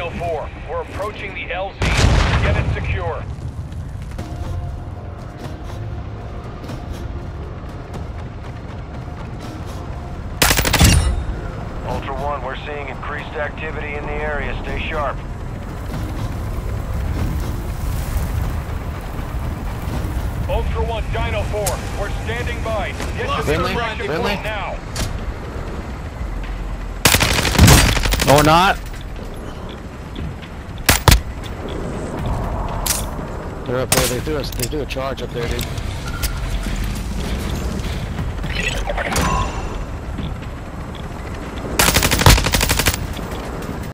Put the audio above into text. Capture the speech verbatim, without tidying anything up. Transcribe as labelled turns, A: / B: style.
A: Dino four. We're approaching the L Z. Get it secure.
B: Ultra One, we're seeing increased activity in the area. Stay sharp.
A: Ultra One, Dino four. We're standing by. Get to the
C: Finley,
A: extraction
C: Finley.
A: point now.
C: No, we're not. They're up there. They do a, they do a charge up there, dude.